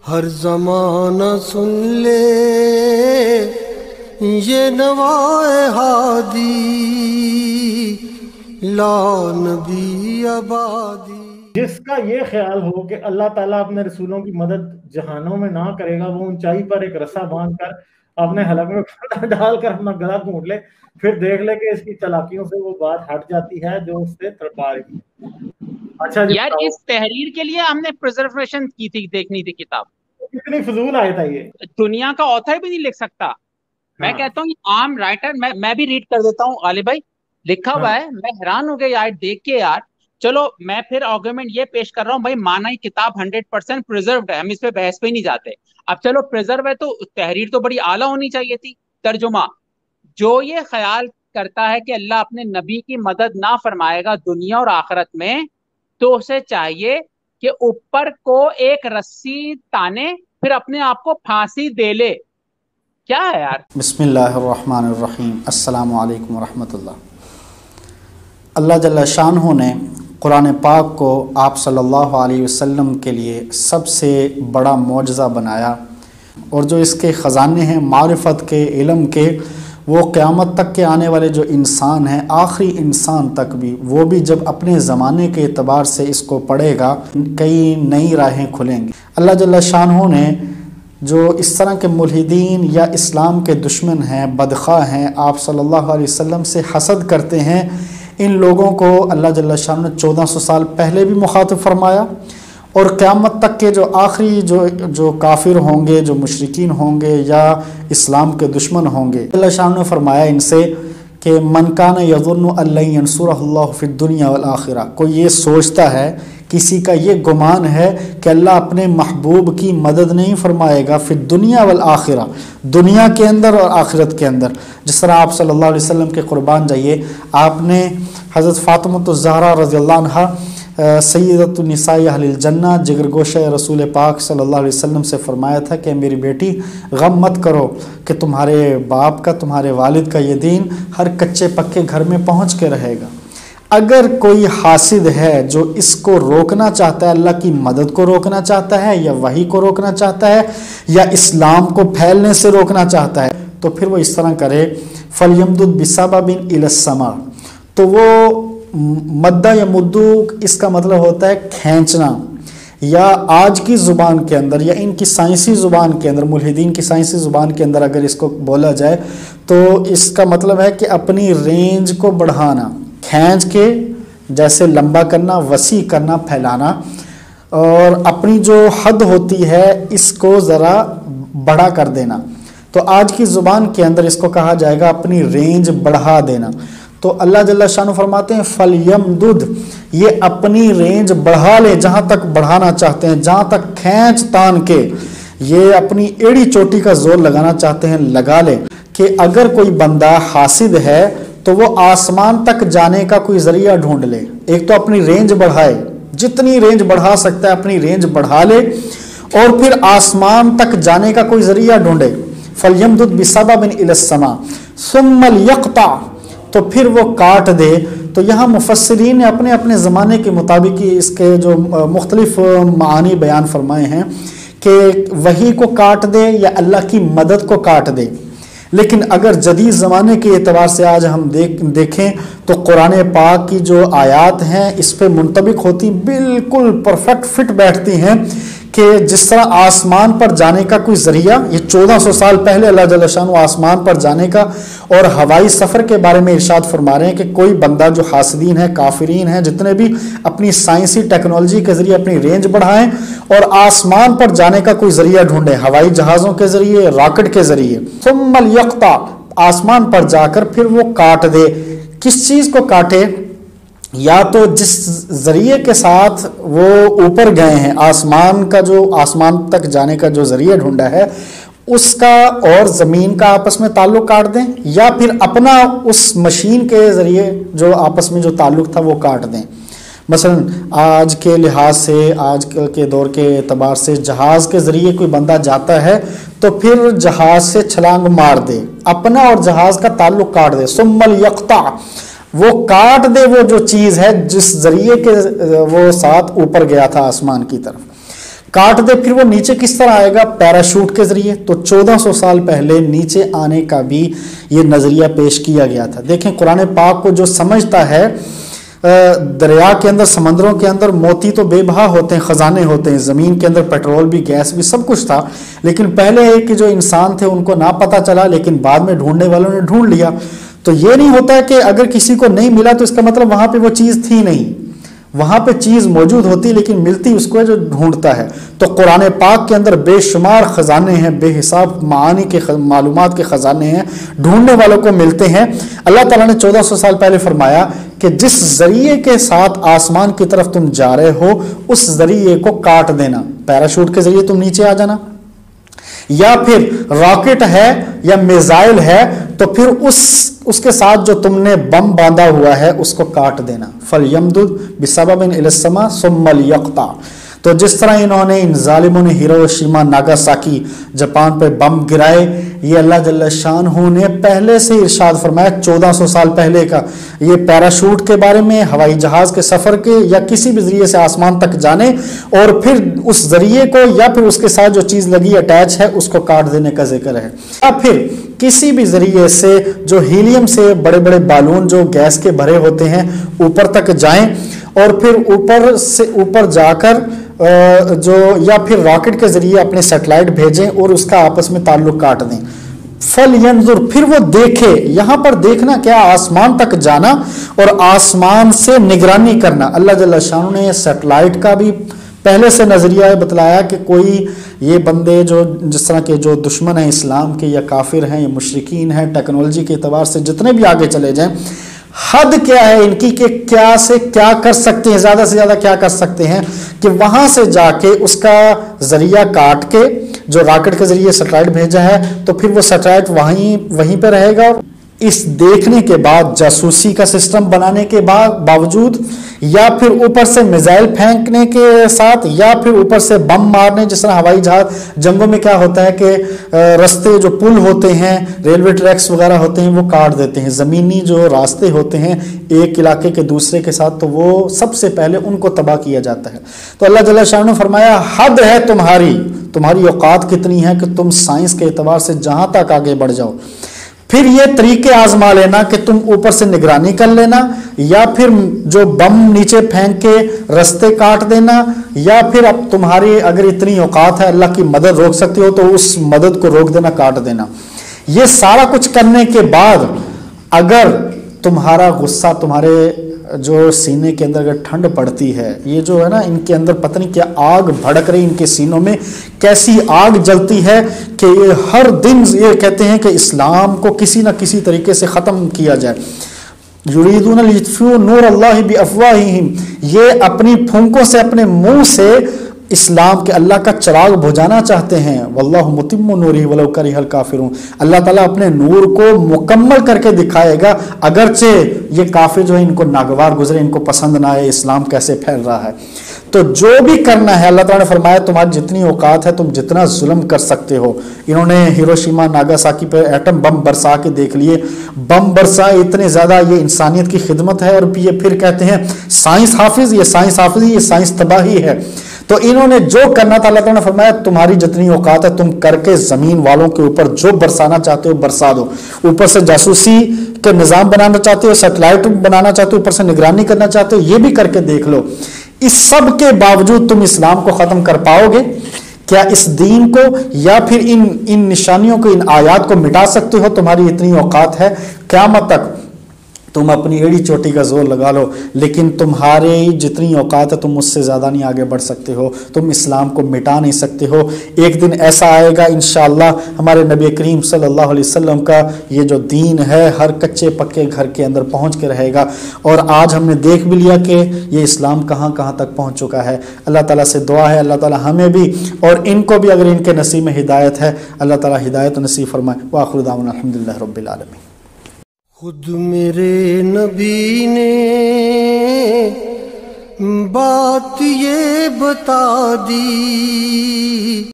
ہر زمانہ سن لے یہ نوائے ہادی، لا نبی آبادی۔ جس کا یہ خیال ہو کہ اللہ تعالیٰ اپنے رسولوں کی مدد جہانوں میں نہ کرے گا، وہ اونچائی پر ایک رسا باندھ کر اپنے حلق میں پھندا ڈال کر اپنا گلا گھونٹ لے، پھر دیکھ لے کہ اس کی چالاکیوں سے وہ بات ہٹ جاتی ہے جو اس سے تڑپا رہی ہے۔ اچھا جی، یار اس تحریر کے لیے ہم نے پریزرویشن کی تھی، دیکھنی تھی کتاب، کتنی فضول آیت ہے یہ، دنیا کا آتھر بھی نہیں لکھ سکتا۔ میں کہتا ہوں عام رائٹر، میں بھی ریڈ کر دیتا ہوں، غالب بھائی لکھا ہوا ہے، میں حیران ہو گیا یار دیکھ کے یار۔ چلو میں پھر آرگومنٹ یہ پیش کر رہا ہوں بھائی، مانا ہی کتاب 100% پریزروڈ ہے، ہم اس پہ بحث پہ نہیں جاتے۔ اب چلو پریزرو ہے تو تحریر تو بڑی اعلیٰ ہونی چاہیے تھی۔ ترجمہ، جو یہ خیال کرتا ہے کہ اللہ اپنے نبی کی مدد نہ فرمائے گا دنیا اور آخرت میں، تو اسے چاہیے کہ اوپر کو ایک رسی تانے پھر اپنے آپ کو پھانسی دے لے۔ کیا ہے یار؟ بسم اللہ الرحمن الرحیم۔ السلام علیکم ورحمۃ اللہ۔ اللہ جل شانہ نے قرآن پاک کو آپ صلی اللہ علیہ وسلم کے لیے سب سے بڑا معجزہ بنایا، اور جو اس کے خزانے ہیں معرفت کے، علم کے، وہ قیامت تک کے آنے والے جو انسان ہیں، آخری انسان تک بھی، وہ بھی جب اپنے زمانے کے اعتبار سے اس کو پڑھے گا، کئی نئی راہیں کھلیں گی۔ اللہ جل شانہ نے جو اس طرح کے ملحدین یا اسلام کے دشمن ہیں، بدخواہ ہیں، آپ صلی اللہ علیہ وسلم سے حسد کرتے ہیں، ان لوگوں کو اللہ جل شانہ نے 1400 سال پہلے بھی مخاطب فرمایا، اور قیامت تک کے جو آخری جو کافر ہوں گے، جو مشرکین ہوں گے یا اسلام کے دشمن ہوں گے، اللہ شانہ نے فرمایا ان سے کہ من کان یظن ان لن ینصرہ اللہ فی الدنیا والآخرہ، کوئی یہ سوچتا ہے، کسی کا یہ گمان ہے کہ اللہ اپنے محبوب کی مدد نہیں فرمائے گا فی الدنیا والآخرہ، دنیا کے اندر اور آخرت کے اندر۔ جس طرح آپ صلی اللہ علیہ وسلم کے قربان جائیے، آپ نے حضرت فاطمہ الزہرا رضی اللہ عنہا سیدۃ النساء اہل الجنہ، جگر گوشہ رسول پاک صلی اللہ علیہ وسلم سے فرمایا تھا کہ میری بیٹی غم مت کرو کہ تمہارے باپ کا، تمہارے والد کا یہ دین ہر کچے پکے گھر میں پہنچ کے رہے گا۔ اگر کوئی حاسد ہے جو اس کو روکنا چاہتا ہے، اللہ کی مدد کو روکنا چاہتا ہے، یا وحی کو روکنا چاہتا ہے، یا اسلام کو پھیلنے سے روکنا چاہتا ہے، تو پھر وہ اس طرح کرے، فَلْيَمْدُدْ بِسَبَبٍ إِلَى السَّمَاءِ، تو وہ مدہ یا مدو اس کا مطلب ہوتا ہے کھینچنا، یا آج کی زبان کے اندر یا ان کی سائنسی زبان کے اندر، ملحدین کی سائنسی زبان کے اندر اگر اس کو بولا جائے تو اس کا مطلب ہے کہ اپنی رینج کو بڑھانا، کھینچ کے جیسے لمبا کرنا، وسیع کرنا، پھیلانا، اور اپنی جو حد ہوتی ہے اس کو ذرا بڑا کر دینا۔ تو آج کی زبان کے اندر اس کو کہا جائے گا اپنی رینج بڑھا دینا۔ تو اللہ جل شانہ فرماتے ہیں فَلْيَمْدُدْ، یہ اپنی رینج بڑھا لے، جہاں تک بڑھانا چاہتے ہیں، جہاں تک کھینچ تان کے یہ اپنی ایڑی چوٹی کا زور لگانا چاہتے ہیں، لگا لے۔ کہ اگر کوئی بندہ حاسد ہے تو وہ آسمان تک جانے کا کوئی ذریعہ ڈھونڈ لے، ایک تو اپنی رینج بڑھائے، جتنی رینج بڑھا سکتا ہے اپنی رینج بڑھا لے، اور پھر آسمان تک جانے کا کوئی ذریعہ ڈھونڈے۔ فَلْيَمْدُدْ بِسَبَبٍ إِلَى السَّمَاءِ ثُمَّ لْيَقْطَعْ، تو پھر وہ کاٹ دے۔ تو یہاں مفسرین نے اپنے اپنے زمانے کے مطابق اس کے جو مختلف معانی بیان فرمائے ہیں کہ وحی کو کاٹ دے یا اللہ کی مدد کو کاٹ دے۔ لیکن اگر جدید زمانے کے اعتبار سے آج ہم دیکھیں تو قرآن پاک کی جو آیات ہیں اس پہ منطبق ہوتی، بالکل پرفیکٹ فٹ بیٹھتی ہیں، کہ جس طرح آسمان پر جانے کا کوئی ذریعہ، یہ 1400 سال پہلے اللہ جل شانہ آسمان پر جانے کا اور ہوائی سفر کے بارے میں ارشاد فرما رہے ہیں کہ کوئی بندہ جو حاسدین ہیں، کافرین ہیں، جتنے بھی اپنی سائنسی ٹیکنالوجی کے ذریعے اپنی رینج بڑھائیں اور آسمان پر جانے کا کوئی ذریعہ ڈھونڈیں، ہوائی جہازوں کے ذریعے، راکٹ کے ذریعے، ثم لیقطع، آسمان پر جا کر پھر وہ کاٹ دے۔ کس چیز کو کاٹے؟ یا تو جس ذریعے کے ساتھ وہ اوپر گئے ہیں، آسمان کا جو آسمان تک جانے کا جو ذریعہ ڈھونڈا ہے اس کا اور زمین کا آپس میں تعلق کاٹ دیں، یا پھر اپنا اس مشین کے ذریعے جو آپس میں جو تعلق تھا وہ کاٹ دیں۔ مثلا آج کے لحاظ سے، آج کے دور کے اعتبار سے جہاز کے ذریعے کوئی بندہ جاتا ہے تو پھر جہاز سے چھلانگ مار دے، اپنا اور جہاز کا تعلق کاٹ دے۔ ثم لیقطع، وہ کاٹ دے وہ جو چیز ہے جس ذریعے کے وہ ساتھ اوپر گیا تھا آسمان کی طرف، کاٹ دے پھر وہ نیچے کس طرح آئے گا؟ پیراشوٹ کے ذریعے. تو 1400 سال پہلے نیچے آنے کا بھی یہ نظریہ پیش کیا گیا تھا. دیکھیں قرآن پاک کو جو سمجھتا ہے، دریا کے اندر، سمندروں کے اندر موتی تو بے بہا ہوتے ہیں، خزانے ہوتے ہیں، زمین کے اندر پیٹرول بھی، گیس بھی، سب کچھ تھا، لیکن پہلے کہ جو انسان تھے ان کو نہ پتہ چلا، لیکن بعد میں ڈھونڈنے والوں نے ڈھونڈ لیا. تو یہ نہیں ہوتا ہے کہ اگر کسی کو نہیں ملا تو اس کا مطلب وہاں پہ وہ چیز تھی نہیں، وہاں پہ چیز موجود ہوتی لیکن ملتی اس کو ہے جو ڈھونڈتا ہے. تو قرآن پاک کے اندر بے شمار خزانے ہیں، بے حساب معانی کے معلومات کے خزانے ہیں، ڈھونڈنے والوں کو ملتے ہیں. اللہ تعالیٰ نے 1400 سال پہلے فرمایا کہ جس ذریعے کے ساتھ آسمان کی طرف تم جا رہے ہو اس ذریعے کو کاٹ دینا. پیراشوٹ کے ذریعے تم نیچے آ جانا، یا پھر راکٹ ہے یا میزائل ہے تو پھر اس کے ساتھ جو تم نے بم باندھا ہوا ہے اس کو کاٹ دینا. فَلْيَمْدُدْ بِسَبَبٍ إِلَى السَّمَاءِ ثُمَّ لْيَقْطَعْ. تو جس طرح انہوں نے ان ظالموں نے ہیروشیما ناگاساکی جاپان پہ بم گرائے، یہ اللہ جل شانہ نے پہلے سے ارشاد فرمایا 1400 سال پہلے کا. یہ پیراشوٹ کے بارے میں، ہوائی جہاز کے سفر کے، یا کسی بھی ذریعے سے آسمان تک جانے اور پھر اس ذریعے کو یا پھر اس کے ساتھ جو چیز لگی اٹیچ ہے اس کو کاٹ دینے کا ذکر ہے. یا پھر کسی بھی ذریعے سے جو ہیلیم سے بڑے بڑے بالون جو گیس کے بھرے ہوتے ہیں اوپر تک جائیں اور پھر اوپر سے اوپر جا کر جو یا پھر راکٹ کے ذریعے اپنے سیٹلائٹ بھیجیں اور اس کا آپس میں تعلق کاٹ دیں. فَلْيَنْظُرْ، پھر وہ دیکھے. یہاں پر دیکھنا کیا؟ آسمان تک جانا اور آسمان سے نگرانی کرنا. اللہ جل شانہ نے سیٹلائٹ کا بھی پہلے سے نظریہ بتلایا کہ کوئی یہ بندے جو جس طرح کے جو دشمن ہیں اسلام کے، یا کافر ہیں یا مشرکین ہیں، ٹیکنالوجی کے اعتبار سے جتنے بھی آگے چلے جائیں، حد کیا ہے ان کی کہ کیا سے کیا کر سکتے ہیں، زیادہ سے زیادہ کیا کر سکتے ہیں کہ وہاں سے جا کے اس کا ذریعہ کاٹ کے جو راکٹ کے ذریعے سیٹلائٹ بھیجا ہے تو پھر وہ سیٹلائٹ وہیں پہ رہے گا. اس دیکھنے کے بعد، جاسوسی کا سسٹم بنانے کے باوجود، یا پھر اوپر سے میزائل پھینکنے کے ساتھ، یا پھر اوپر سے بم مارنے، جس طرح ہوائی جہاز جنگوں میں کیا ہوتا ہے کہ راستے جو پل ہوتے ہیں، ریلوے ٹریکس وغیرہ ہوتے ہیں وہ کاٹ دیتے ہیں. زمینی جو راستے ہوتے ہیں ایک علاقے کے دوسرے کے ساتھ تو وہ سب سے پہلے ان کو تباہ کیا جاتا ہے. تو اللہ جل شانہ نے فرمایا حد ہے تمہاری اوقات کتنی ہے کہ تم سائنس کے اعتبار سے جہاں تک آگے بڑھ جاؤ. پھر یہ طریقے آزما لینا کہ تم اوپر سے نگرانی کر لینا، یا پھر جو بم نیچے پھینک کے رستے کاٹ دینا، یا پھر اب تمہاری اگر اتنی اوقات ہے اللہ کی مدد روک سکتے ہو تو اس مدد کو روک دینا، کاٹ دینا. یہ سارا کچھ کرنے کے بعد اگر تمہارا غصہ، تمہارے جو سینے کے اندر اگر ٹھنڈ پڑتی ہے، یہ جو ہے نا ان کے اندر پتہ نہیں کیا آگ بھڑک رہی، ان کے سینوں میں کیسی آگ جلتی ہے کہ یہ ہر دن یہ کہتے ہیں کہ اسلام کو کسی نہ کسی طریقے سے ختم کیا جائے. یریدون لیطفئوا نور اللہ بافواہہم، یہ اپنی پھونکوں سے، اپنے منہ سے اسلام کے اللہ کا چراغ بجھانا چاہتے ہیں. واللہ متم نورہ ولو کرہ الکافرون، اللہ تعالیٰ اپنے نور کو مکمل کر کے دکھائے گا اگرچہ یہ کافر جو ہے ان کو ناگوار گزرے، ان کو پسند نہ آئے اسلام کیسے پھیل رہا ہے. تو جو بھی کرنا ہے اللہ تعالیٰ نے فرمایا تمہاری جتنی اوقات ہے تم جتنا ظلم کر سکتے ہو. انہوں نے ہیروشیما ناگاساکی پہ ایٹم بم برسا کے دیکھ لیے، بم برسا اتنے زیادہ، یہ انسانیت کی خدمت ہے. اور یہ پھر کہتے ہیں سائنس حافظ، یہ سائنس حافظ، یہ سائنس تباہی ہے. تو انہوں نے جو کرنا تھا اللہ تعالیٰ نے فرمایا تمہاری جتنی اوقات ہے تم کر کے زمین والوں کے اوپر جو برسانا چاہتے ہو برسا دو. اوپر سے جاسوسی کے نظام بنانا چاہتے ہو، سیٹلائٹ بنانا چاہتے ہو، اوپر سے نگرانی کرنا چاہتے ہو، یہ بھی کر کے دیکھ لو. اس سب کے باوجود تم اسلام کو ختم کر پاؤ گے کیا؟ اس دین کو یا پھر ان نشانیوں کو، ان آیات کو مٹا سکتے ہو؟ تمہاری اتنی اوقات ہے، قیامت تک تم اپنی ایڑی چوٹی کا زور لگا لو، لیکن تمہاری جتنی اوقات ہے تم اس سے زیادہ نہیں آگے بڑھ سکتے ہو، تم اسلام کو مٹا نہیں سکتے ہو. ایک دن ایسا آئے گا انشاءاللہ ہمارے نبی کریم صلی اللہ علیہ وسلم کا یہ جو دین ہے ہر کچے پکے گھر کے اندر پہنچ کے رہے گا. اور آج ہم نے دیکھ بھی لیا کہ یہ اسلام کہاں کہاں تک پہنچ چکا ہے. اللہ تعالیٰ سے دعا ہے اللہ تعالیٰ ہمیں بھی اور ان کو بھی اگر ان کے نصیب میں ہدایت ہے اللہ تعالیٰ ہدایت نصیب فرمائے. وآخر دعوانا الحمدللہ رب العالمین. خود میرے نبی نے بات یہ بتا دی